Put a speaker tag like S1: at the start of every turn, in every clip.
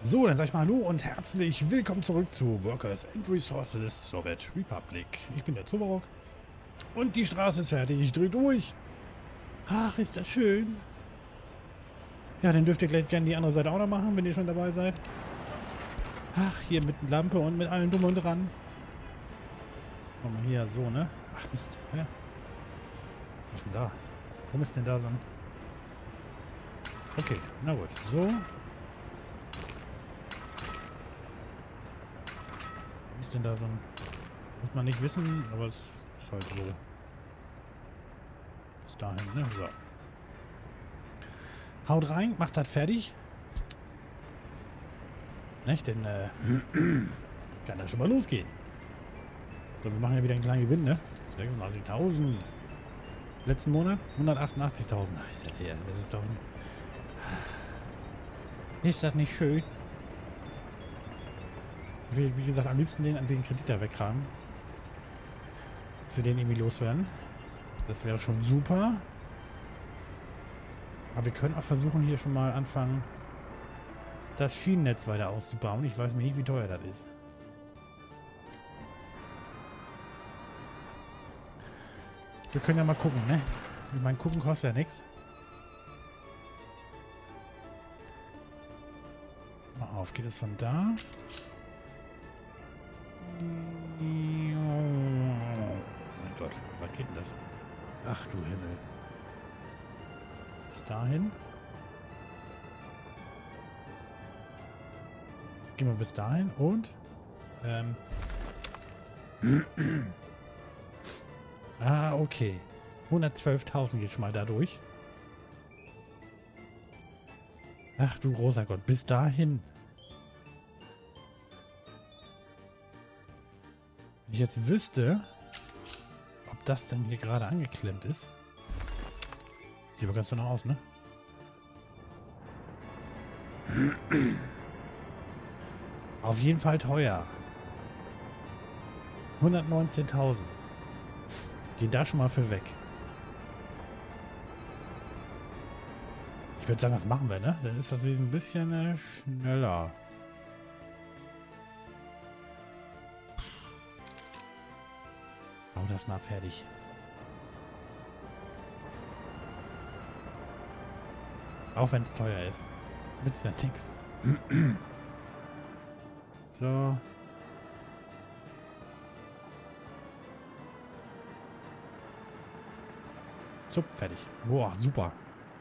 S1: So, dann sag ich mal hallo und herzlich willkommen zurück zu Workers and Resources Soviet Republic. Ich bin der Zoberok und die Straße ist fertig. Ich drehe durch. Ach, ist das schön. Ja, dann dürft ihr gleich gerne die andere Seite auch noch machen, wenn ihr schon dabei seid. Ach, hier mit Lampe und mit allem drum und dran. Machen wir hier so, ne? Ach, Mist. Ja. Was ist denn da? Warum ist denn da so ein... Okay, na gut. So. Ist denn da so ein... Muss man nicht wissen, aber es ist halt so. Bis dahin, ne? So. Haut rein, macht das fertig. Nicht? Denn, kann das schon mal losgehen. So, wir machen ja wieder einen kleinen Gewinn, ne? 86.000. Letzten Monat 188.000. Ach, ist das hier? Das ist doch... Ist das nicht schön? Ich will, wie gesagt, am liebsten den Kredit da wegkramen. Dass wir den irgendwie loswerden. Das wäre schon super. Aber wir können auch versuchen, hier schon mal anfangen, das Schienennetz weiter auszubauen. Ich weiß mir nicht, wie teuer das ist. Wir können ja mal gucken, ne? Ich meine, gucken kostet ja nichts. Mal auf, geht es von da? Oh mein Gott, was geht denn das? Ach du Himmel. Bis dahin. Gehen wir bis dahin und ah, okay. 112.000 geht schon mal da durch. Ach du großer Gott, bis dahin. Wenn ich jetzt wüsste, ob das denn hier gerade angeklemmt ist. Sieht aber ganz so aus, ne? Auf jeden Fall teuer. 119.000. Gehen da schon mal für weg. Ich würde sagen, das machen wir, ne? Dann ist das Wesen ein bisschen schneller. Bau das mal fertig. Auch wenn es teuer ist. Nützt ja nix. So. Zup, fertig. Boah, super.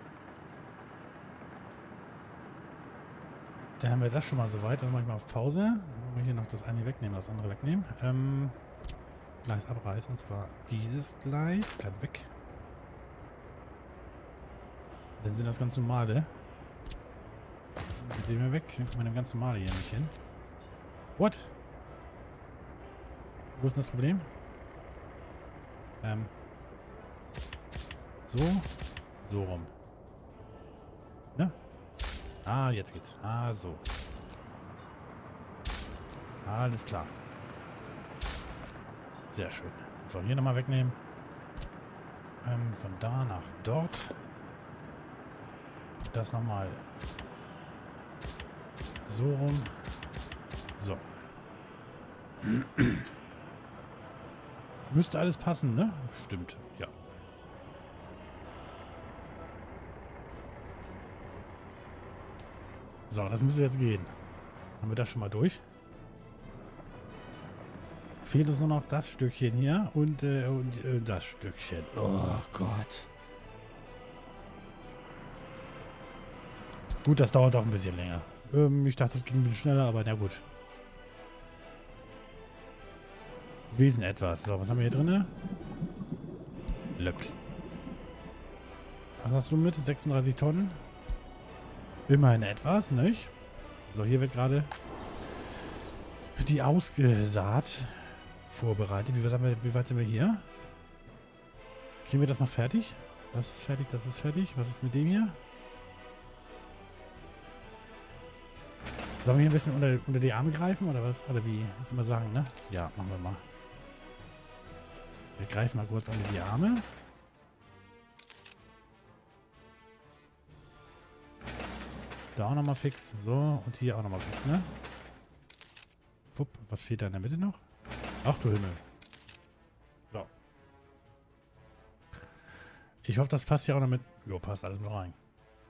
S1: Dann haben wir das schon mal soweit. Dann mache ich mal auf Pause. Dann wollen wir hier noch das eine wegnehmen, das andere wegnehmen. Gleis abreißen. Und zwar dieses Gleis. Kann weg. Dann sind das ganz normale. Mit dem wir weg. Kriegt man ganz normale hier nicht hin. What? Wo ist denn das Problem? So. So rum. Ne? Ah, jetzt geht's. Ah, so. Alles klar. Sehr schön. So, hier nochmal wegnehmen. Von da nach dort. Das nochmal so rum. So. Müsste alles passen, ne? Stimmt, ja. So, das müsste jetzt gehen. Haben wir das schon mal durch? Fehlt uns nur noch das Stückchen hier und das Stückchen. Oh Gott. Gut, das dauert auch ein bisschen länger. Ich dachte, das ging ein bisschen schneller, aber na gut. Wesen etwas. So, was haben wir hier drin? Löppt. Was hast du mit? 36 Tonnen? Immerhin etwas, nicht? So, hier wird gerade die Aussaat vorbereitet. Wie weit sind wir hier? Kriegen wir das noch fertig? Das ist fertig, das ist fertig. Was ist mit dem hier? Sollen wir hier ein bisschen unter die Arme greifen oder was? Oder wie? Muss man sagen, ne? Ja, machen wir mal. Wir greifen mal kurz unter die Arme. Da auch nochmal fix. So, und hier auch nochmal fix, ne? Wupp, was fehlt da in der Mitte noch? Ach du Himmel. So. Ich hoffe, das passt ja auch noch mit... Jo, passt alles mit rein.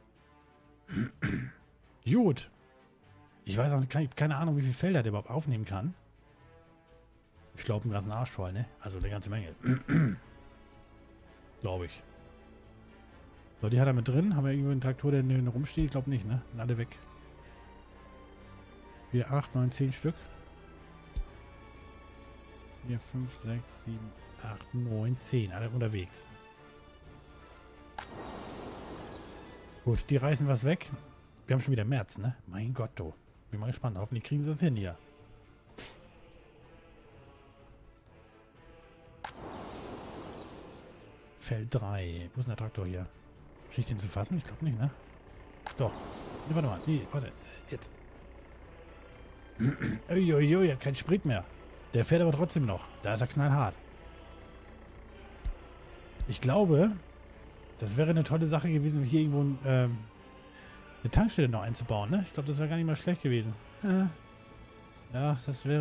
S1: Gut. Ich weiß auch keine Ahnung, wie viele Felder der überhaupt aufnehmen kann. Ich glaube, einen ganzen Arsch voll, ne? Also eine ganze Menge. Glaube ich. So, die hat er mit drin. Haben wir irgendwo einen Traktor, der rumsteht? Ich glaube nicht, ne? Sind alle weg. Hier 8, 9, 10 Stück. 4, 5, 6, 7, 8, 9, 10. Alle unterwegs. Gut, die reißen was weg. Wir haben schon wieder März, ne? Mein Gott, du. Bin mal gespannt. Hoffentlich kriegen sie das hin hier. Feld 3. Wo ist denn der Traktor hier? Krieg ich den zu fassen? Ich glaube nicht, ne? Doch. Nee, warte mal. Nee, warte. Jetzt. Uiuiui, hat keinen Sprit mehr. Der fährt aber trotzdem noch. Da ist er knallhart. Ich glaube, das wäre eine tolle Sache gewesen, hier irgendwo eine Tankstelle noch einzubauen, ne? Ich glaube, das wäre gar nicht mal schlecht gewesen. Ja,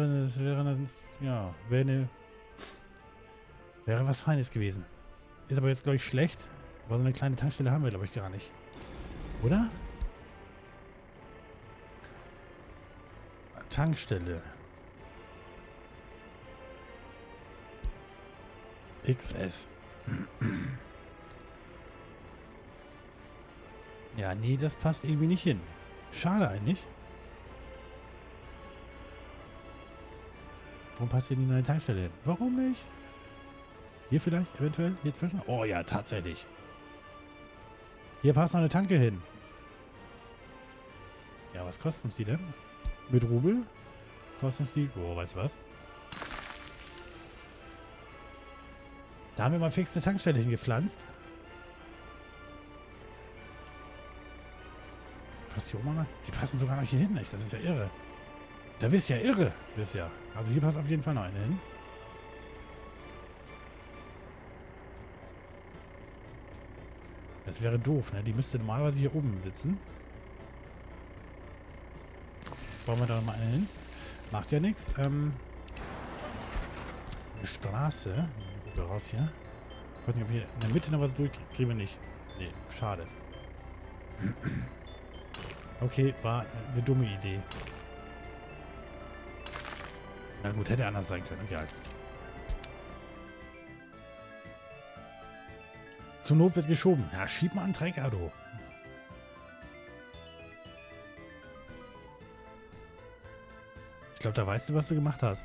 S1: wäre was Feines gewesen. Ist aber jetzt, glaube ich, schlecht. Aber so eine kleine Tankstelle haben wir, glaube ich, gar nicht. Oder? Tankstelle. XS. Ja, nee, das passt irgendwie nicht hin. Schade eigentlich. Warum passt hier nicht eine Tankstelle hin? Warum nicht? Hier vielleicht, eventuell, hier zwischen? Oh ja, tatsächlich. Hier passt noch eine Tanke hin. Ja, was kosten uns die denn? Mit Rubel? Kosten uns die... Oh, weißt du was? Da haben wir mal fix eine Tankstelle hingepflanzt. Passt hier oben mal? Die passen sogar noch hier hin, echt. Das ist ja irre. Da wirst ja irre. Wirst ja. Also hier passt auf jeden Fall noch eine hin. Das wäre doof, ne? Die müsste normalerweise hier oben sitzen. Bauen wir da mal eine hin. Macht ja nichts. Eine Straße. Gucken wir raus hier. Ich weiß nicht, ob wir in der Mitte noch was durchkriegen. Kriegen wir nicht. Nee, schade. Okay, war eine dumme Idee. Na gut, hätte anders sein können. Egal. Zur Not wird geschoben. Ja, schieb mal einen Trecker, du. Ich glaube, da weißt du, was du gemacht hast.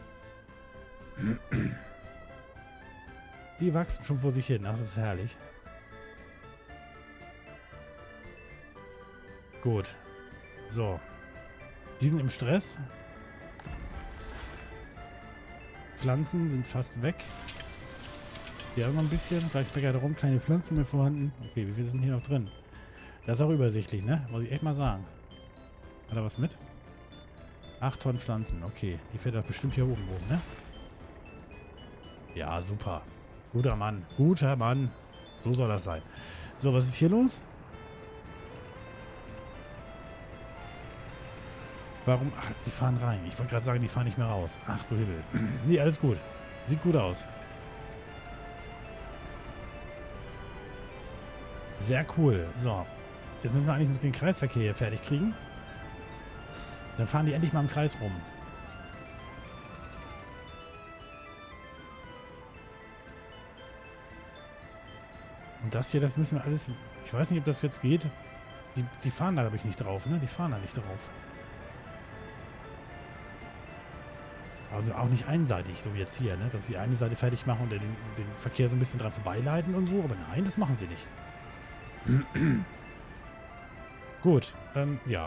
S1: Die wachsen schon vor sich hin. Das ist herrlich. Gut. So. Die sind im Stress. Pflanzen sind fast weg. Hier auch noch ein bisschen. Vielleicht meckert rum, keine Pflanzen mehr vorhanden. Okay, wie viel sind hier noch drin? Das ist auch übersichtlich, ne? Muss ich echt mal sagen. Hat er was mit? 8 Tonnen Pflanzen. Okay, die fährt doch bestimmt hier oben rum, ne? Ja, super. Guter Mann. Guter Mann. So soll das sein. So, was ist hier los? Warum? Ach, die fahren rein. Ich wollte gerade sagen, die fahren nicht mehr raus. Ach du Himmel. Nee, alles gut. Sieht gut aus. Sehr cool. So. Jetzt müssen wir eigentlich den Kreisverkehr hier fertig kriegen. Dann fahren die endlich mal im Kreis rum. Und das hier, das müssen wir alles... Ich weiß nicht, ob das jetzt geht. Die fahren da, glaube ich, nicht drauf, ne? Die fahren da nicht drauf. Also auch nicht einseitig, so wie jetzt hier, ne? Dass sie eine Seite fertig machen und den Verkehr so ein bisschen dran vorbeileiten und so. Aber nein, das machen sie nicht. Gut, ja.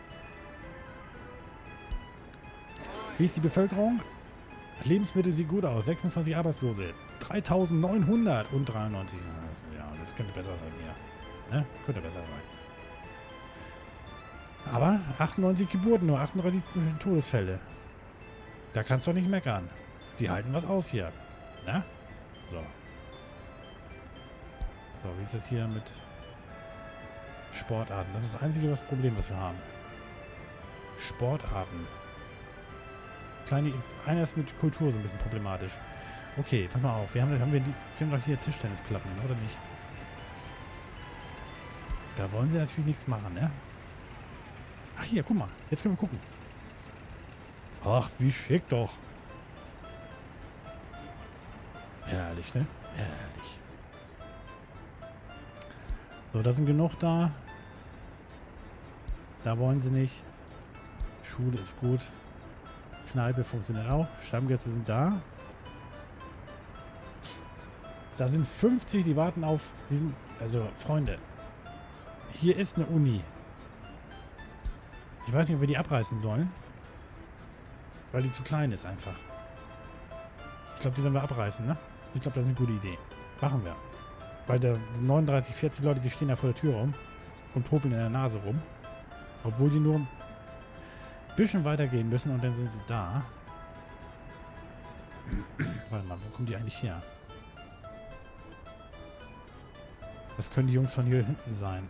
S1: Wie ist die Bevölkerung? Lebensmittel sieht gut aus. 26 Arbeitslose. 3.993. Ja, das könnte besser sein hier. Ne? Könnte besser sein. Aber 98 Geburten, nur 38 Todesfälle. Da kannst du doch nicht meckern. Die halten was aus hier. Ne? So. So, wie ist das hier mit... Sportarten. Das ist das einzige Problem, was wir haben. Sportarten. Einer ist mit Kultur so ein bisschen problematisch. Okay, pass mal auf. Wir haben doch hier Tischtennisplatten, oder nicht? Da wollen sie natürlich nichts machen, ne? Ach hier, guck mal. Jetzt können wir gucken. Ach, wie schick doch. Herrlich, ne? Herrlich. So, da sind genug da. Da wollen sie nicht. Schule ist gut. Kneipe funktioniert auch. Stammgäste sind da. Da sind 50, die warten auf diesen... Also, Freunde. Hier ist eine Uni. Ich weiß nicht, ob wir die abreißen sollen. Weil die zu klein ist einfach. Ich glaube, die sollen wir abreißen, ne? Ich glaube, das ist eine gute Idee. Machen wir. Weil da 39, 40 Leute, die stehen da vor der Tür rum und popeln in der Nase rum. Obwohl die nur ein bisschen weitergehen müssen und dann sind sie da. Warte mal, wo kommen die eigentlich her? Das können die Jungs von hier hinten sein.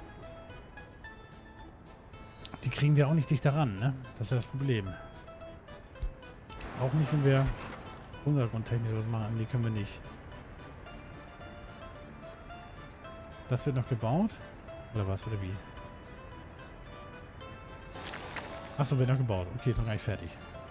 S1: Die kriegen wir auch nicht dichter ran, ne? Das ist ja das Problem. Auch nicht, wenn wir untergrundtechnisch was machen. Nee, können wir nicht. Das wird noch gebaut? Oder was? Oder wie? Achso, wird noch gebaut. Okay, ist noch gar nicht fertig.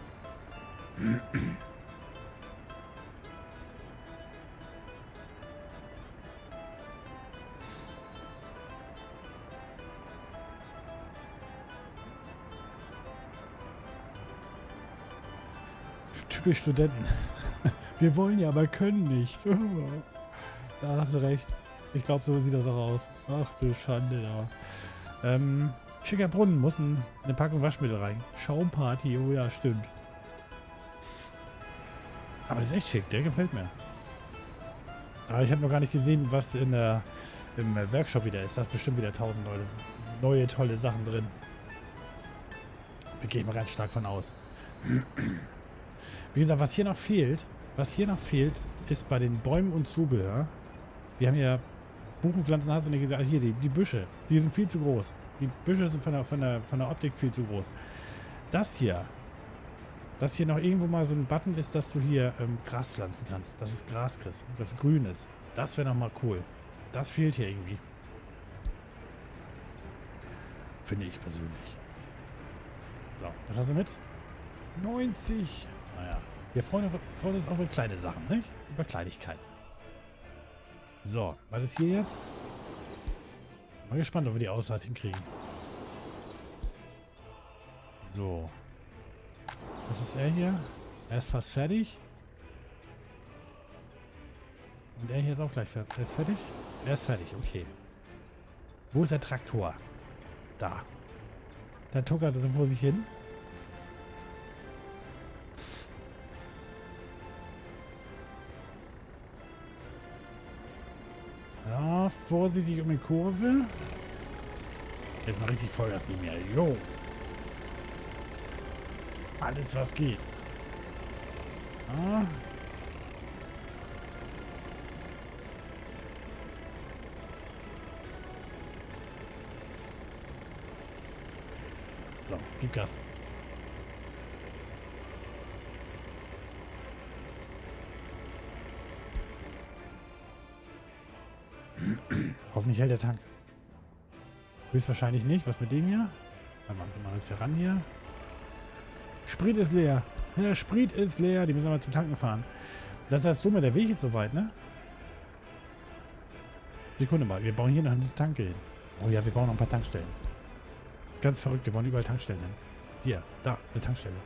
S1: Typisch Studenten. Wir wollen ja, aber können nicht. Da hast du recht. Ich glaube, so sieht das auch aus. Ach du Schande da. Schicker Brunnen, muss eine Packung Waschmittel rein. Schaumparty, oh ja, stimmt. Aber das ist echt schick, der gefällt mir. Aber ich habe noch gar nicht gesehen, was im Workshop wieder ist. Da ist bestimmt wieder 1000 neue tolle Sachen drin. Da gehe ich mal ganz stark von aus. Wie gesagt, was hier noch fehlt, ist bei den Bäumen und Zubehör. Wir haben ja Buchenpflanzen, hast du nicht gesagt, hier die Büsche, die sind viel zu groß. Die Büsche sind von der Optik viel zu groß. Das hier noch irgendwo mal so ein Button ist, dass du hier Gras pflanzen kannst. Dass es Gras kriegst, dass es grün ist. Das wäre nochmal cool. Das fehlt hier irgendwie. Finde ich persönlich. So, was hast du mit? 90! Naja, wir freuen uns auch über kleine Sachen, nicht? Über Kleinigkeiten. So, was ist hier jetzt? Mal gespannt, ob wir die Aussaat hinkriegen. So. Was ist er hier? Er ist fast fertig. Und er hier ist auch gleich fertig. Er ist fertig? Er ist fertig, okay. Wo ist der Traktor? Da. Der tuckert so vor sich hin. Ja, vorsichtig um die Kurve. Jetzt mal richtig Vollgas geben hier. Jo. Alles, was geht. Ah. So, gib Gas. Hoffentlich hält der Tank. Höchstwahrscheinlich nicht. Was mit dem hier? Warte mal jetzt hier ran hier. Sprit ist leer. Der Sprit ist leer. Die müssen wir mal zum Tanken fahren. Das ist das Dumme. Der Weg ist so weit, ne? Sekunde mal. Wir bauen hier noch eine Tanke hin. Oh ja, wir bauen noch ein paar Tankstellen. Ganz verrückt. Wir bauen überall Tankstellen hin. Hier. Da. Eine Tankstelle.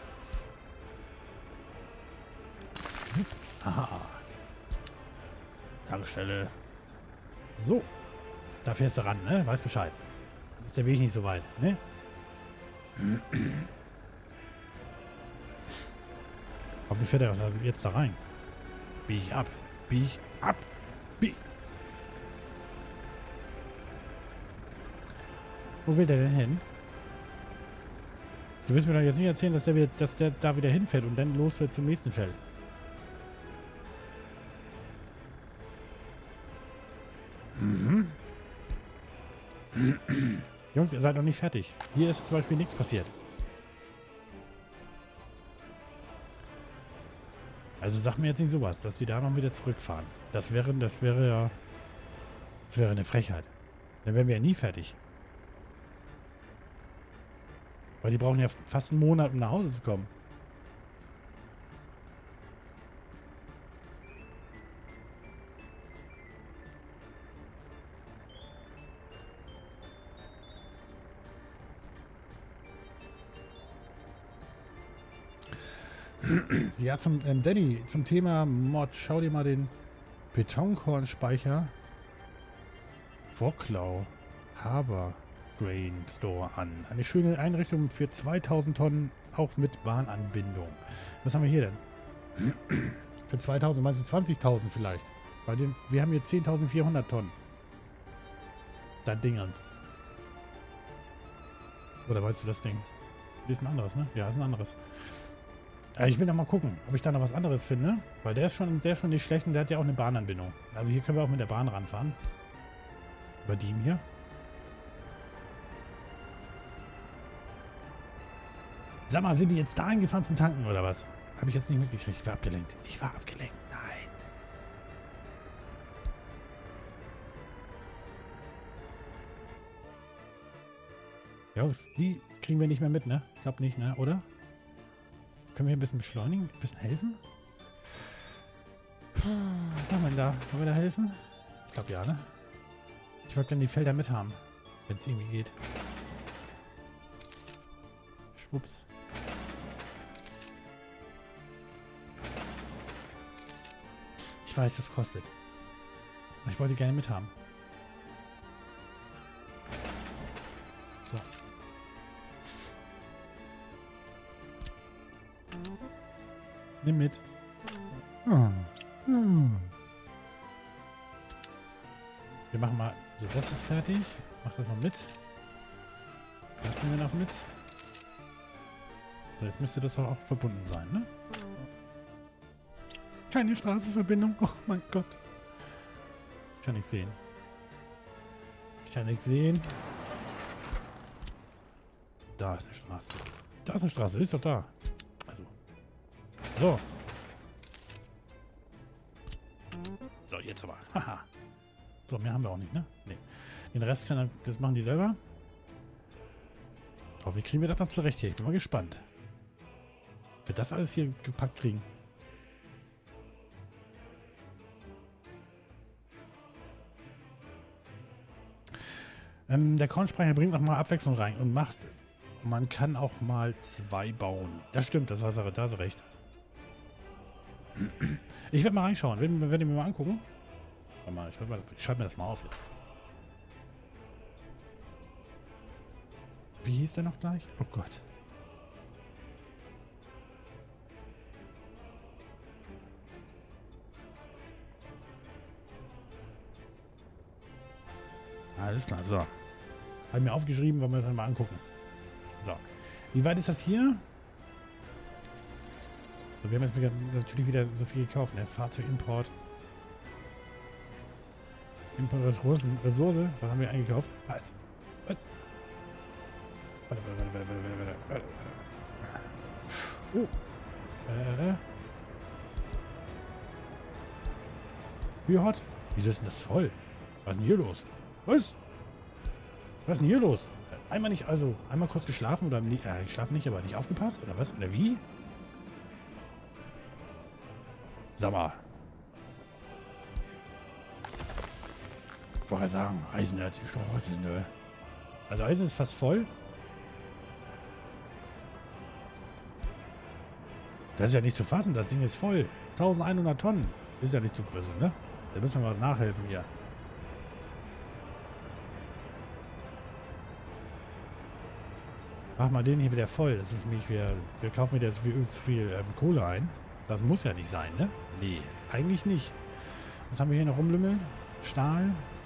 S1: Aha. Tankstelle. So. Da fährst du ran, ne? Weiß Bescheid. Ist der Weg nicht so weit, ne? Hoffentlich fährt er also jetzt da rein. Bieg ab. Bieg ab. Bieg. Wo will der denn hin? Du willst mir doch jetzt nicht erzählen, dass der da wieder hinfährt und dann losfährt zum nächsten Feld. Mhm. Jungs, ihr seid noch nicht fertig. Hier ist zum Beispiel nichts passiert. Also sag mir jetzt nicht sowas, dass die da noch wieder zurückfahren. Das wäre ja... Das wäre eine Frechheit. Dann wären wir ja nie fertig. Weil die brauchen ja fast einen Monat, um nach Hause zu kommen. Ja, zum Daddy, zum Thema Mod. Schau dir mal den Betonkornspeicher Wroclaw Harbor Grain Store an. Eine schöne Einrichtung für 2000 Tonnen, auch mit Bahnanbindung. Was haben wir hier denn? Für 2000, meinst du 20.000 vielleicht? Weil wir haben hier 10.400 Tonnen. Da Dingens. Oder weißt du das Ding? Das ist ein anderes, ne? Ja, ist ein anderes. Ich will noch mal gucken, ob ich da noch was anderes finde. Weil der ist schon nicht schlecht und der hat ja auch eine Bahnanbindung. Also hier können wir auch mit der Bahn ranfahren. Bei dem hier. Sag mal, sind die jetzt da eingefahren zum Tanken oder was? Habe ich jetzt nicht mitgekriegt. Ich war abgelenkt. Nein. Jungs, die kriegen wir nicht mehr mit, ne? Ich glaube nicht, ne? Oder? Können wir hier ein bisschen beschleunigen? Ein bisschen helfen? Was haben wir denn da? Wollen wir da helfen? Ich glaube ja, ne? Ich wollte gerne die Felder mit haben. Wenn es irgendwie geht. Schwupps. Ich weiß, das kostet. Aber ich wollte die gerne mit haben. So. Nimm mit. Wir machen mal... So, das ist fertig. Mach das mal mit. Das nehmen wir noch mit. So, jetzt müsste das auch verbunden sein, ne? Keine Straßenverbindung. Oh mein Gott. Ich kann nichts sehen. Da ist eine Straße. Da ist eine Straße. Ist doch da. Also. So. So, jetzt aber. Haha. So, mehr haben wir auch nicht, ne? Nee. Den Rest das machen die selber. Aber wie kriegen wir das dann zurecht hier? Ich bin mal gespannt. Wir das alles hier gepackt kriegen. Der Kornspeicher bringt nochmal Abwechslung rein und macht... Man kann auch mal 2 bauen. Das stimmt, da hast du recht. Ich werde mal reinschauen. Werden wir mir mal angucken. Warte mal, ich schreibe mir das mal auf jetzt. Wie hieß der noch gleich? Oh Gott. Alles klar, so. Habe ich mir aufgeschrieben, wollen wir das dann mal angucken. So. Wie weit ist das hier? So, wir haben jetzt natürlich wieder so viel gekauft, ne? Fahrzeugimport. Ressource. Was haben wir eingekauft? Was? Warte. Oh. Wie hot? Wieso ist denn das voll? Was ist denn hier los? Was? Was ist denn hier los? Einmal kurz geschlafen oder geschlafen nicht, aber nicht aufgepasst? Oder was? Oder wie? Sag mal. Ich wollte sagen, Eisenerz ist doch heute, ne? Also Eisen ist fast voll. Das ist ja nicht zu fassen, das Ding ist voll. 1100 Tonnen. Ist ja nicht zu fassen, ne? Da müssen wir mal nachhelfen hier. Mach mal den hier wieder voll. Das ist nämlich wir kaufen wieder zu viel Kohle ein. Das muss ja nicht sein, ne? Nee, eigentlich nicht. Was haben wir hier noch rumlümmeln? Stahl.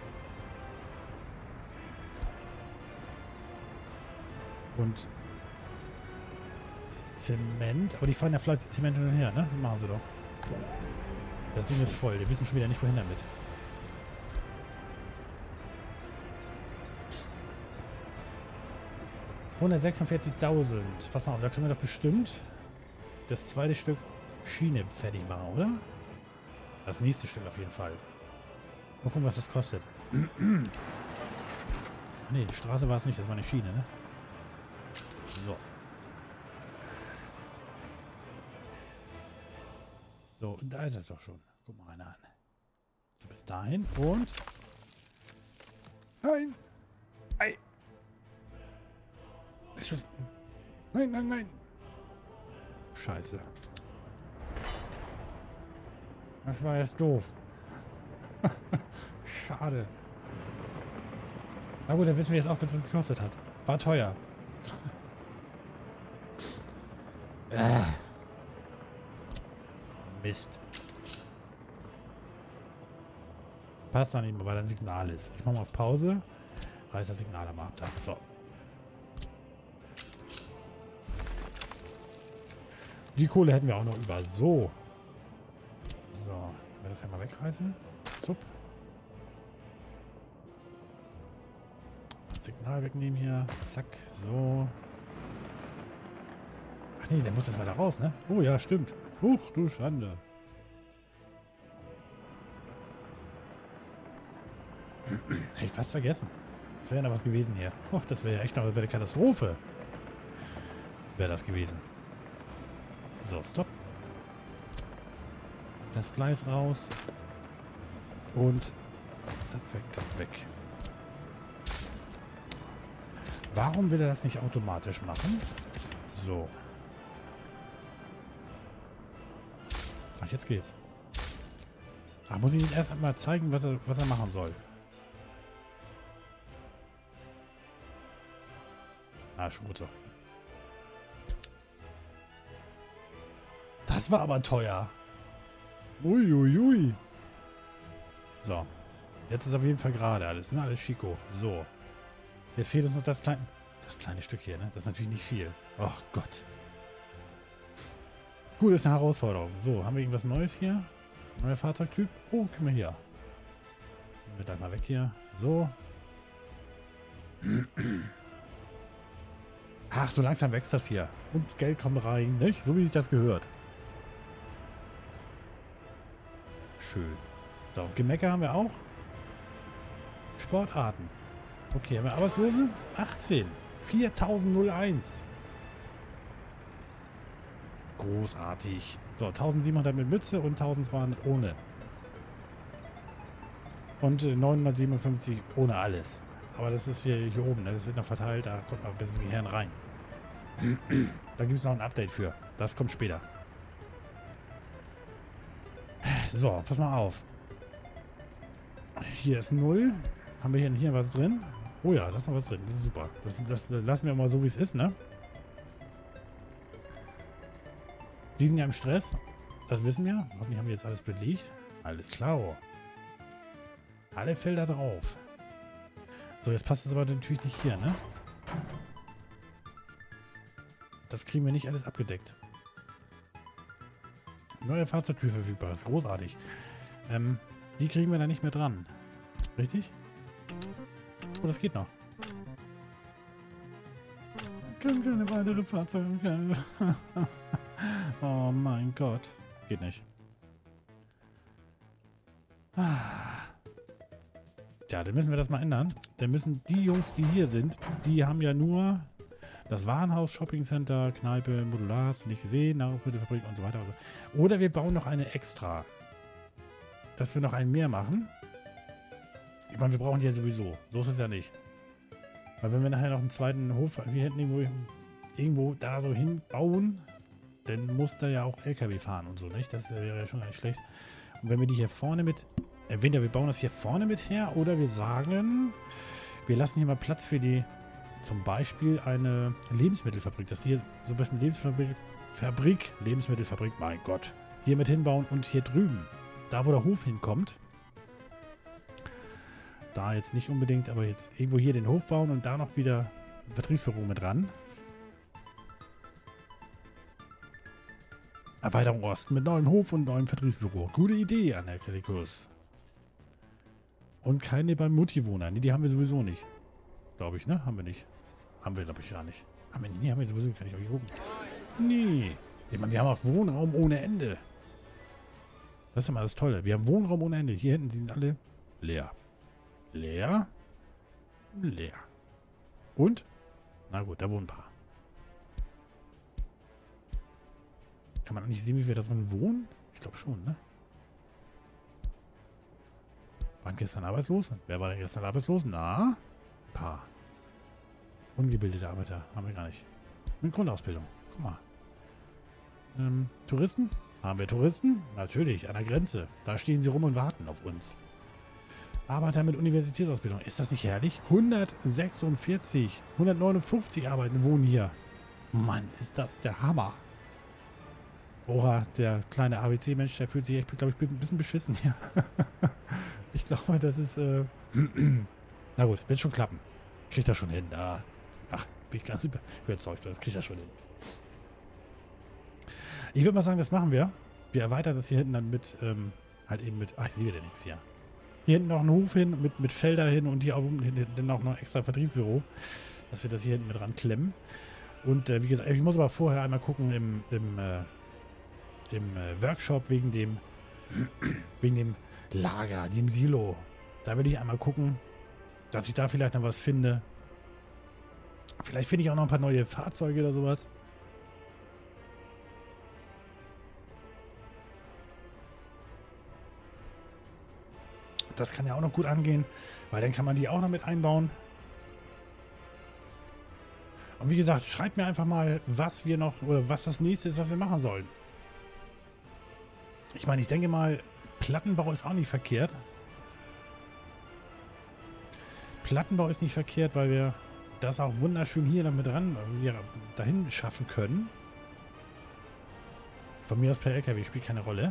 S1: Und Zement. Aber die fahren ja fleißig Zement hin und her, ne? Das machen sie doch. Das Ding ist voll. Wir wissen schon wieder nicht, wohin damit. 146.000. Pass mal auf, da können wir doch bestimmt das zweite Stück Schiene fertig machen, oder? Das nächste Stück auf jeden Fall. Mal gucken, was das kostet. Nee, die Straße war es nicht, das war eine Schiene, ne? So. So, und da ist es doch schon. Guck mal einer an. So, bis dahin und... Nein! Ei! Nein, nein, nein! Scheiße. Das war jetzt doof. Schade. Na gut, dann wissen wir jetzt auch, was das gekostet hat. War teuer. Mist. Passt dann nicht mehr, weil ein Signal ist. Ich mache mal auf Pause. Reiß das Signal am Abtag. So. Die Kohle hätten wir auch noch über. So. So. Können wir das ja mal wegreißen? Zup. Das Signal wegnehmen hier. Zack. So. Ach nee, der muss jetzt mal da raus, ne? Oh ja, stimmt. Huch, du Schande. Hätte ich fast vergessen. Das wäre ja noch was gewesen hier. Och, das wäre ja echt noch eine Katastrophe. Wäre das gewesen. So, stopp. Das Gleis raus. Und das weg, das weg. Warum will er das nicht automatisch machen? So. Ach, jetzt geht's. Ach, muss ich ihm erst einmal zeigen, was er machen soll. Ah, schon gut so. Das war aber teuer. Uiuiui. So. Jetzt ist auf jeden Fall gerade alles, ne? Alles Chico. So. Jetzt fehlt uns noch das kleine Stück hier, ne? Das ist natürlich nicht viel. Ach Gott. Gut, ist eine Herausforderung. So, haben wir irgendwas Neues hier? Neuer Fahrzeugtyp? Oh, guck mal hier. Nehmen wir gleich mal weg hier. So. Ach, so langsam wächst das hier. Und Geld kommt rein, nicht? So wie sich das gehört. Schön. So, Gemecker haben wir auch. Sportarten. Okay, haben wir Arbeitslose? 18. 4001. Großartig. So, 1700 mit Mütze und 1200 ohne. Und 957 ohne alles. Aber das ist hier oben, ne? Das wird noch verteilt, da kommt noch ein bisschen wie Herren rein. Da gibt es noch ein Update für. Das kommt später. So, pass mal auf. Hier ist 0. Haben wir hier was drin? Oh ja, da ist noch was drin. Das ist super. Das lassen wir mal so, wie es ist, ne? Die sind ja im Stress. Das wissen wir. Hoffentlich haben wir jetzt alles belegt. Alles klar. Alle Felder drauf. So, jetzt passt es aber natürlich nicht hier, ne? Das kriegen wir nicht alles abgedeckt. Neue Fahrzeugtür verfügbar. Das ist großartig. Die kriegen wir da nicht mehr dran. Richtig? Oh, das geht noch. Können keine weitere Fahrzeuge. Oh mein Gott. Geht nicht. Ja, dann müssen wir das mal ändern. Dann müssen die Jungs, die hier sind, die haben ja nur das Warenhaus, Shoppingcenter, Kneipe, Modular, hast du nicht gesehen, Nahrungsmittelfabrik und so weiter. Und so. Oder wir bauen noch eine extra. Dass wir noch einen mehr machen. Ich meine, wir brauchen die ja sowieso. So ist es ja nicht. Weil wenn wir nachher noch einen zweiten Hof hier hinten irgendwo da so hinbauen, dann muss da ja auch LKW fahren und so, nicht? Das wäre ja schon gar nicht schlecht. Und wenn wir die hier vorne mit... Entweder wir bauen das hier vorne mit her oder wir sagen, wir lassen hier mal Platz für die, zum Beispiel eine Lebensmittelfabrik. Das hier zum Beispiel Lebensmittelfabrik, mein Gott, hier mit hinbauen und hier drüben, da wo der Hof hinkommt, da jetzt nicht unbedingt, aber jetzt irgendwo hier den Hof bauen und da noch wieder ein Vertriebsbüro mit ran. Erweiterung Osten mit neuem Hof und neuem Vertriebsbüro. Gute Idee, Anerkelikus. Und keine beim Multiwohner. Nee, die haben wir sowieso nicht. Glaube ich, ne? Haben wir nicht. Haben wir, glaube ich, gar nicht. Nee, haben wir sowieso gar nicht. Auch hier gucken. Nee. Ich meine, wir haben auch Wohnraum ohne Ende. Das ist ja mal das Tolle. Wir haben Wohnraum ohne Ende. Hier hinten sind alle leer. Leer. Leer. Und? Na gut, da wohnen ein paar. Kann man nicht sehen, wie wir da drin wohnen? Ich glaube schon, ne? Waren gestern arbeitslos? Wer war denn gestern arbeitslos? Na? Ein paar. Ungebildete Arbeiter. Haben wir gar nicht. Mit Grundausbildung. Guck mal. Touristen? Haben wir Touristen? Natürlich, an der Grenze. Da stehen sie rum und warten auf uns. Arbeiter mit Universitätsausbildung. Ist das nicht herrlich? 146, 159 Arbeiten wohnen hier. Mann, ist das der Hammer. Oha, der kleine ABC-Mensch, der fühlt sich echt, glaube ich, ein bisschen beschissen hier. Ich glaube, das ist, na gut, wird schon klappen. Kriegt das schon hin. Da. Ach, bin ich ganz überzeugt, das kriegt das schon hin. Ich würde mal sagen, das machen wir. Wir erweitern das hier hinten dann mit, halt eben mit, ach, ich sehe wieder nichts hier. Hier hinten noch einen Hof hin, mit Felder hin und hier dann auch noch extra Vertriebsbüro, dass wir das hier hinten mit dran klemmen. Und wie gesagt, ich muss aber vorher einmal gucken im Workshop wegen dem Lager, dem Silo. Da will ich einmal gucken, dass ich da vielleicht noch was finde. Vielleicht finde ich auch noch ein paar neue Fahrzeuge oder sowas. Das kann ja auch noch gut angehen, weil dann kann man die auch noch mit einbauen. Und wie gesagt, schreibt mir einfach mal, was wir noch, oder was das nächste ist, was wir machen sollen. Ich meine, ich denke mal, Plattenbau ist auch nicht verkehrt. Plattenbau ist nicht verkehrt, weil wir das auch wunderschön hier noch mit dran, dahin schaffen können. Von mir aus per LKW spielt keine Rolle.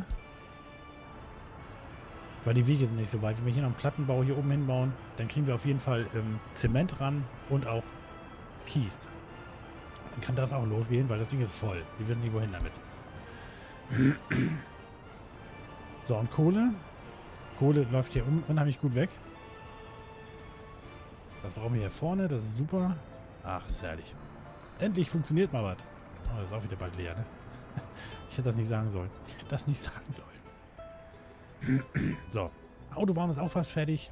S1: Weil die Wege sind nicht so weit. Wenn wir hier noch einen Plattenbau hier oben hinbauen, dann kriegen wir auf jeden Fall Zement ran und auch Kies. Dann kann das auch losgehen, weil das Ding ist voll. Wir wissen nicht, wohin damit. So, und Kohle. Kohle läuft hier unheimlich gut weg. Das brauchen wir hier vorne. Das ist super. Ach, ist herrlich. Endlich funktioniert mal was. Oh, das ist auch wieder bald leer, ne? Ich hätte das nicht sagen sollen. Ich hätte das nicht sagen sollen. So, Autobahn ist auch fast fertig.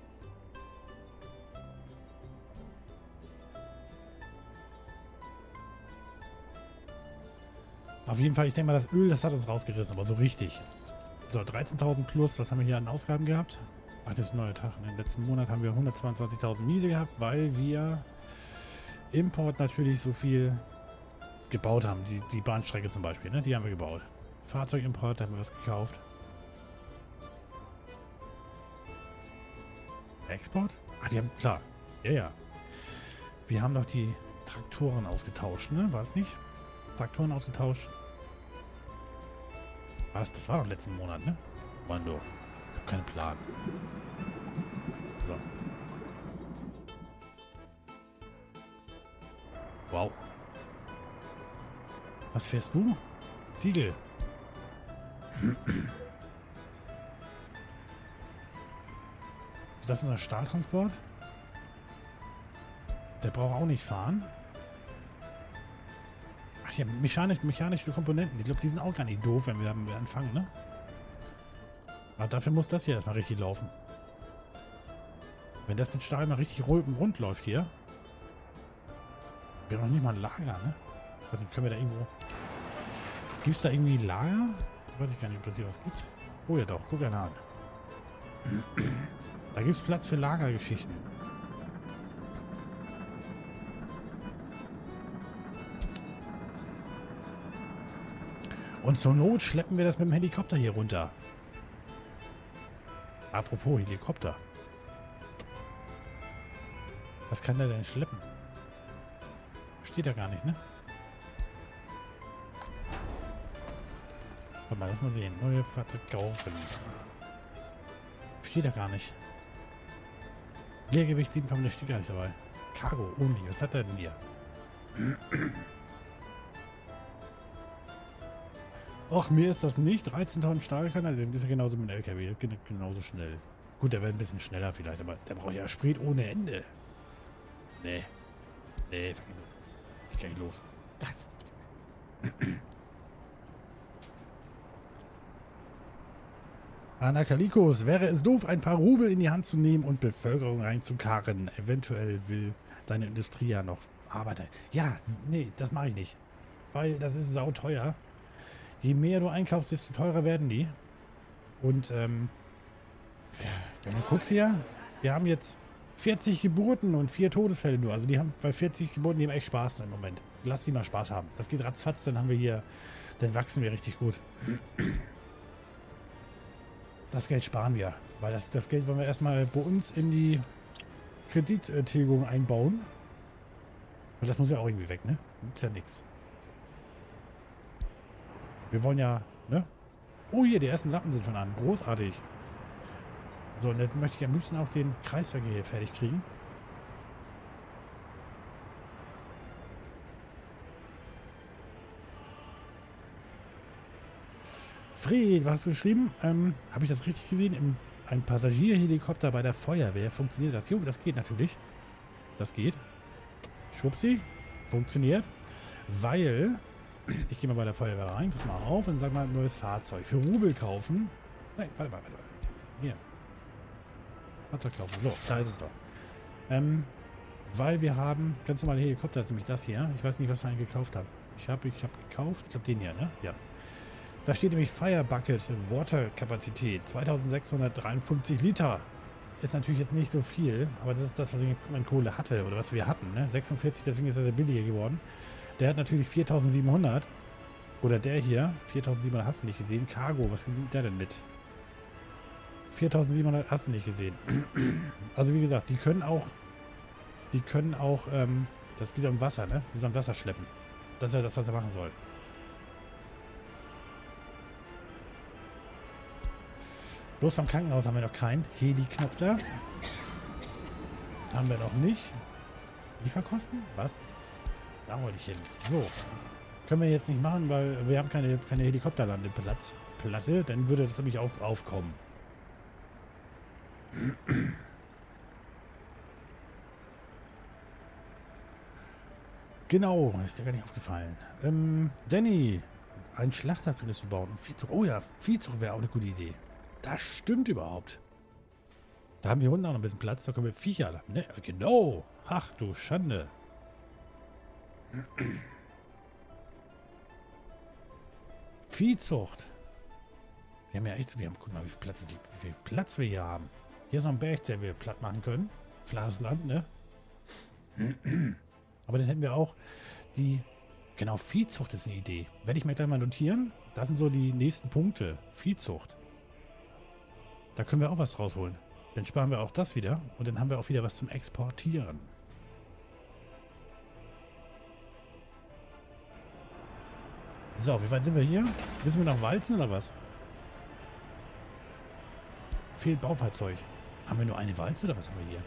S1: Auf jeden Fall, ich denke mal, das Öl, das hat uns rausgerissen, aber so richtig. So, 13.000 plus, was haben wir hier an Ausgaben gehabt? Ach, das ist ein neuer Tag. In den letzten Monat haben wir 122.000 Miese gehabt, weil wir Import natürlich so viel gebaut haben. Die Bahnstrecke zum Beispiel, ne? Die haben wir gebaut. Fahrzeugimport, da haben wir was gekauft. Export? Ah, die haben, klar. Ja, ja. Wir haben doch die Traktoren ausgetauscht, ne? War es nicht? Traktoren ausgetauscht. Was? Das war doch letzten Monat, ne? Mando. Ich hab keinen Plan. So. Wow. Was fährst du? Ziegel. Ist das unser Stahltransport? Der braucht auch nicht fahren. Ach ja, mechanische Komponenten. Ich glaube, die sind auch gar nicht doof, wenn wir anfangen, ne? Aber dafür muss das hier erstmal richtig laufen. Wenn das mit Stahl mal richtig rund läuft hier. Wir haben noch nicht mal ein Lager, ne? Ich weiß nicht, können wir da irgendwo... Gibt es da irgendwie ein Lager? Weiß ich gar nicht, ob das hier was gibt. Oh ja doch, guck einer an. Da gibt es Platz für Lagergeschichten. Und zur Not schleppen wir das mit dem Helikopter hier runter. Apropos Helikopter. Was kann der denn schleppen? Steht da gar nicht, ne? Warte mal, lass mal sehen. Neue Fahrzeuge kaufen. Steht da gar nicht. Leergewicht 7 Tonnen, der steht gar nicht dabei. Cargo, Only. Was hat er denn hier? Ach, mir ist das nicht. 13 Tonnen Stahlkanal, der ist ja genauso mit dem LKW. Genauso schnell. Gut, der wäre ein bisschen schneller vielleicht, aber der braucht ja Sprit ohne Ende. Nee. Nee, vergiss es. Ich geh nicht los. Das. Anakalikos, wäre es doof, ein paar Rubel in die Hand zu nehmen und Bevölkerung reinzukarren. Eventuell will deine Industrie ja noch Arbeiter. Ja, nee, das mache ich nicht. Weil das ist sauteuer. Je mehr du einkaufst, desto teurer werden die. Und, ja, wenn du guckst hier, wir haben jetzt 40 Geburten und 4 Todesfälle nur. Also die haben bei 40 Geburten, die haben echt Spaß im Moment. Lass die mal Spaß haben. Das geht ratzfatz, dann haben wir hier, dann wachsen wir richtig gut. Das Geld sparen wir. Weil das Geld wollen wir erstmal bei uns in die Kredittilgung einbauen. Weil das muss ja auch irgendwie weg, ne? Ist ja nichts. Wir wollen ja, ne? Oh, hier, die ersten Lampen sind schon an. Großartig. So, und jetzt möchte ich am liebsten auch den Kreisverkehr hier fertig kriegen. Fred, was hast du geschrieben? Habe ich das richtig gesehen? Ein Passagierhelikopter bei der Feuerwehr. Funktioniert das? Jo, das geht natürlich. Das geht. Schwuppsi. Funktioniert. Weil, ich gehe mal bei der Feuerwehr rein, pass mal auf und sag mal, neues Fahrzeug. Für Rubel kaufen. Nein, warte mal. Hier. Fahrzeug kaufen. So, da ist es doch. Weil wir haben ganz normale Helikopter, ist nämlich das hier. Ich weiß nicht, was ich einen gekauft habe. Ich habe gekauft, ich glaube den hier, ne? Ja. Da steht nämlich Fire Bucket Water Kapazität 2653 Liter. Ist natürlich jetzt nicht so viel, aber das ist das, was ich an Kohle hatte oder was wir hatten. Ne? 46, deswegen ist er sehr billiger geworden. Der hat natürlich 4700. Oder der hier, 4700 hast du nicht gesehen. Cargo, was nimmt der denn mit? 4700 hast du nicht gesehen. Also wie gesagt, die können auch, das geht um Wasser, ne? Die sollen Wasser schleppen. Das ist ja das, was er machen soll. Bloß vom Krankenhaus haben wir noch keinen. Heli-Knopf da. Haben wir noch nicht. Lieferkosten? Was? Da wollte ich hin. So. Können wir jetzt nicht machen, weil wir haben keine Helikopterlandeplatte. Dann würde das nämlich auch aufkommen. Genau. Ist dir gar nicht aufgefallen. Danny. Einen Schlachter könntest du bauen. Viehzucht. Oh ja, Viehzucht wäre auch eine gute Idee. Das stimmt überhaupt. Da haben wir unten auch noch ein bisschen Platz. Da können wir Viecher. Ne? Genau. Ach du Schande. Viehzucht. Wir haben ja echt so, guck mal, wie viel Platz wir hier haben. Hier ist noch ein Berg, der wir platt machen können. Flaches Land, ne? Aber dann hätten wir auch die, genau, Viehzucht ist eine Idee. Werde ich mir gleich mal notieren. Das sind so die nächsten Punkte. Viehzucht. Da können wir auch was rausholen. Dann sparen wir auch das wieder. Und dann haben wir auch wieder was zum Exportieren. So, wie weit sind wir hier? Müssen wir noch walzen oder was? Fehlt Baufahrzeug. Haben wir nur eine Walze oder was haben wir hier?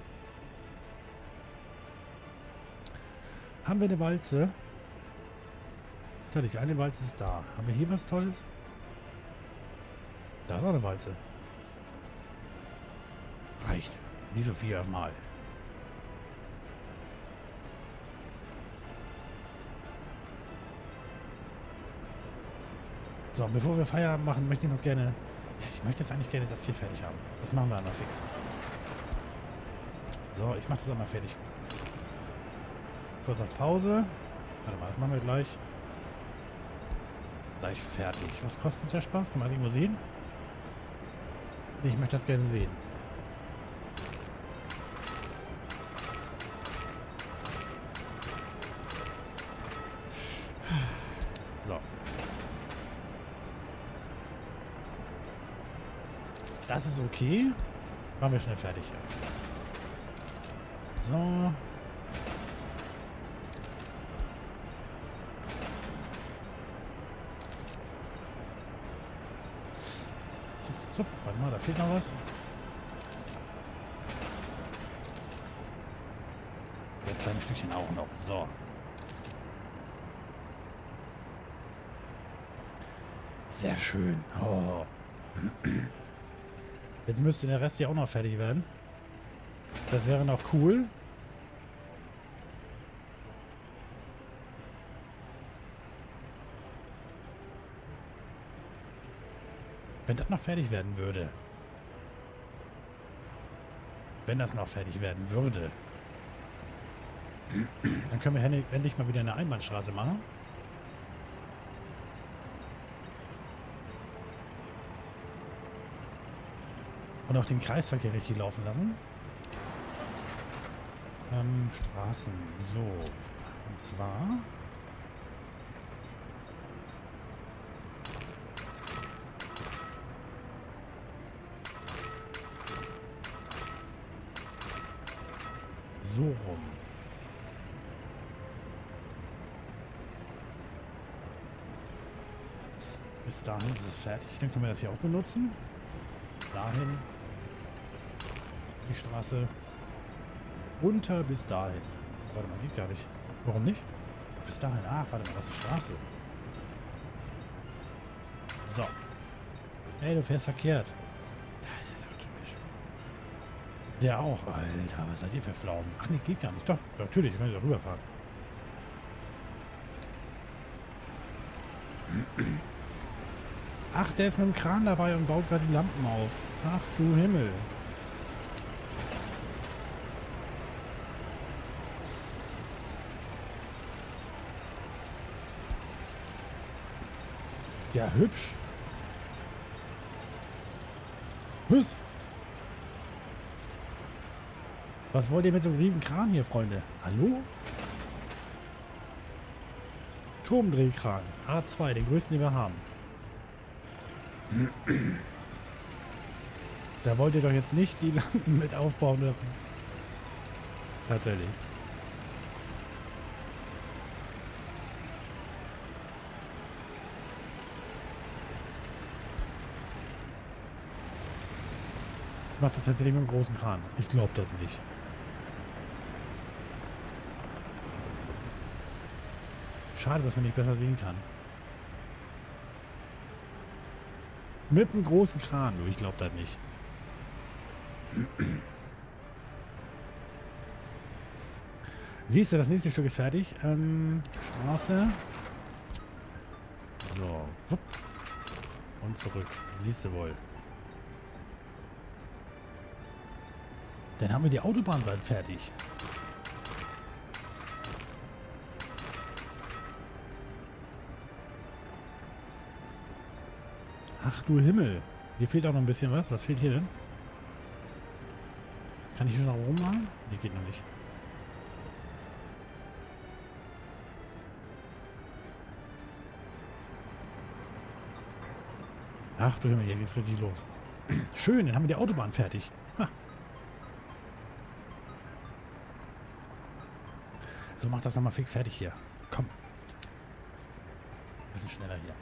S1: Haben wir eine Walze? Natürlich, eine Walze ist da. Haben wir hier was Tolles? Da ist auch eine Walze. Reicht. Nicht so viel auf mal. So, bevor wir Feierabend machen, möchte ich noch gerne... Ja, ich möchte jetzt eigentlich gerne das hier fertig haben. Das machen wir einmal fix. So, ich mache das einmal fertig. Kurz auf Pause. Warte mal, das machen wir gleich. Gleich fertig. Was kostet der Spaß? Kann man das irgendwo sehen? Nee, ich möchte das gerne sehen. So. Das ist okay. Machen wir schnell fertig hier. So. Zup, zup, zup. Warte mal, da fehlt noch was. Das kleine Stückchen auch noch. So. Sehr schön. Oh. Jetzt müsste der Rest ja auch noch fertig werden. Das wäre noch cool. Wenn das noch fertig werden würde. Wenn das noch fertig werden würde. Dann können wir endlich mal wieder eine Einbahnstraße machen. Und auch den Kreisverkehr richtig laufen lassen. Straßen. So. Und zwar... so rum. Bis dahin ist es fertig. Dann können wir das hier auch benutzen. Dahin. Die Straße. Runter bis dahin. Warte mal, geht gar nicht. Warum nicht? Bis dahin. Ach, warte mal, das ist Straße. So. Ey, du fährst verkehrt. Das ist auch typisch. Der auch. Alter, was seid ihr für Pflaumen? Ach nee, geht gar nicht. Doch, natürlich, könnt ihr doch rüberfahren. Ach, der ist mit dem Kran dabei und baut gerade die Lampen auf. Ach du Himmel. Ja, hübsch. Was wollt ihr mit so einem riesen Kran hier, Freunde? Hallo? Turmdrehkran. A2, den größten, den wir haben. Da wollt ihr doch jetzt nicht die Lampen mit aufbauen, oder? Tatsächlich. Das macht er tatsächlich mit einem großen Kran. Ich glaube das nicht. Schade, dass man nicht besser sehen kann. Mit einem großen Kran, du. Ich glaube das nicht. Siehst du, das nächste Stück ist fertig. Straße. So. Wupp. Und zurück. Siehst du wohl. Dann haben wir die Autobahn bald fertig. Ach du Himmel. Hier fehlt auch noch ein bisschen was. Was fehlt hier denn? Kann ich schon noch rummachen? Nee, geht noch nicht. Ach du Himmel, hier geht's richtig los. Schön, dann haben wir die Autobahn fertig. Ha. So, mach das nochmal fix fertig hier. Komm. Ein bisschen schneller hier.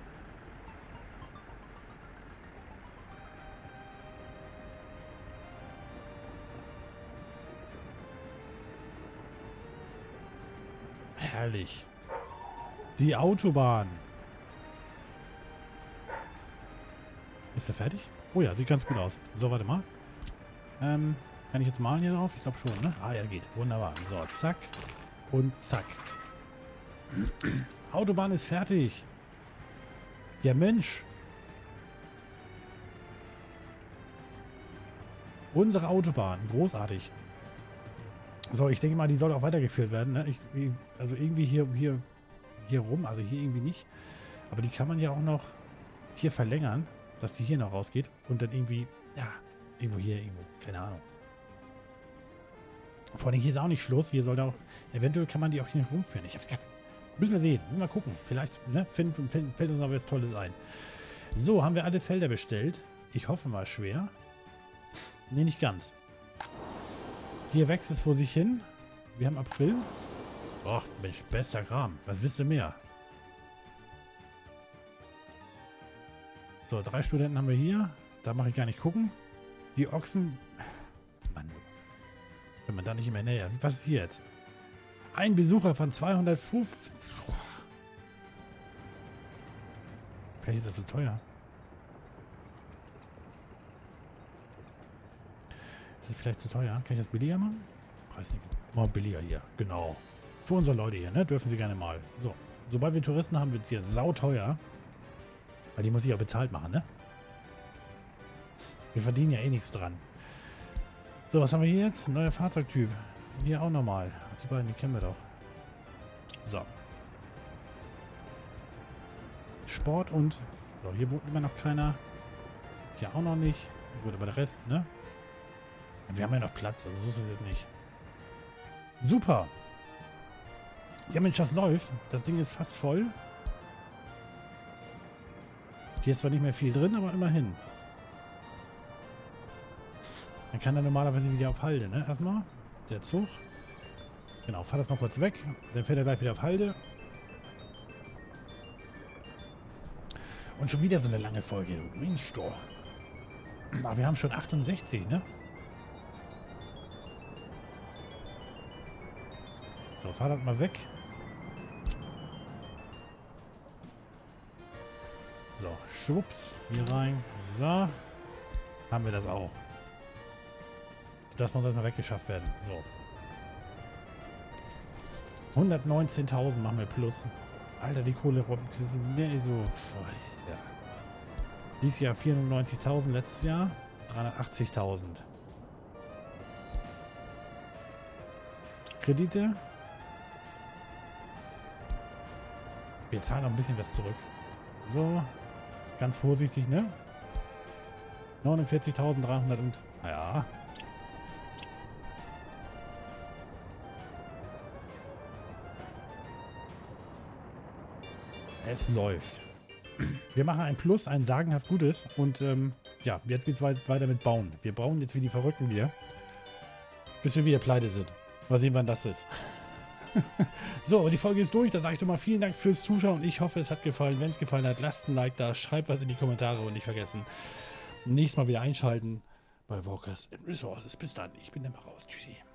S1: Herrlich. Die Autobahn. Ist er fertig? Oh ja, sieht ganz gut aus. So, warte mal. Kann ich jetzt malen hier drauf? Ich glaube schon, ne? Ah, ja, geht. Wunderbar. So, zack. Und zack. Autobahn ist fertig. Ja, Mensch. Unsere Autobahn. Großartig. So, ich denke mal, die soll auch weitergeführt werden. Ne? Also irgendwie hier rum. Also hier irgendwie nicht. Aber die kann man ja auch noch hier verlängern, dass die hier noch rausgeht. Und dann irgendwie, ja, irgendwo hier, irgendwo. Keine Ahnung. Vor allem hier ist auch nicht Schluss. Hier soll da auch, eventuell kann man die auch hier rumführen. Müssen wir sehen. Müssen wir mal gucken. Vielleicht fällt uns noch was Tolles ein. So, haben wir alle Felder bestellt. Ich hoffe mal schwer. Ne, nicht ganz. Hier wächst es vor sich hin. Wir haben April. Och, Mensch, bester Kram. Was willst du mehr? So, 3 Studenten haben wir hier. Da mache ich gar nicht gucken. Die Ochsen. Mann. Wenn man da nicht immer näher. Was ist hier jetzt? Ein Besucher von 250. Oh. Vielleicht ist das zu teuer. Ist das vielleicht zu teuer? Kann ich das billiger machen? Preis nicht. Mal billiger hier. Genau. Für unsere Leute hier, ne? Dürfen sie gerne mal. So. Sobald wir Touristen haben, wird es hier sauteuer. Weil die muss ich auch bezahlt machen, ne? Wir verdienen ja eh nichts dran. So, was haben wir hier jetzt? Neuer Fahrzeugtyp. Hier auch nochmal. Die beiden, die kennen wir doch. So. Sport und... So, hier wohnt immer noch keiner. Hier auch noch nicht. Gut, aber der Rest, ne? Wir haben ja noch Platz, also so ist es jetzt nicht. Super. Ja, Mensch, das läuft. Das Ding ist fast voll. Hier ist zwar nicht mehr viel drin, aber immerhin. Dann kann er normalerweise wieder auf Halde, ne? Erstmal. Der Zug. Genau, fahr das mal kurz weg. Dann fährt er gleich wieder auf Halde. Und schon wieder so eine lange Folge. Mensch, doch. Aber wir haben schon 68, ne? So, fahr das mal weg. So, schwupps. Hier rein. So. Haben wir das auch. Das muss erstmal weggeschafft werden. So. 119.000 machen wir plus. Alter, die Kohle sind mehr so... Ja. Dieses Jahr 94.000, letztes Jahr 380.000. Kredite. Wir zahlen noch ein bisschen was zurück. So. Ganz vorsichtig, ne? 49.300 und... Ja. Es läuft. Wir machen ein Plus, ein sagenhaft Gutes. Und ja, jetzt geht es weiter mit Bauen. Wir bauen jetzt wie die Verrückten wieder. Bis wir wieder pleite sind. Mal sehen, wann das ist. So, aber die Folge ist durch. Da sage ich doch mal vielen Dank fürs Zuschauen. Ich hoffe, es hat gefallen. Wenn es gefallen hat, lasst ein Like da. Schreibt was in die Kommentare und nicht vergessen, nächstes Mal wieder einschalten bei Walkers and Resources. Bis dann. Ich bin immer raus. Tschüssi.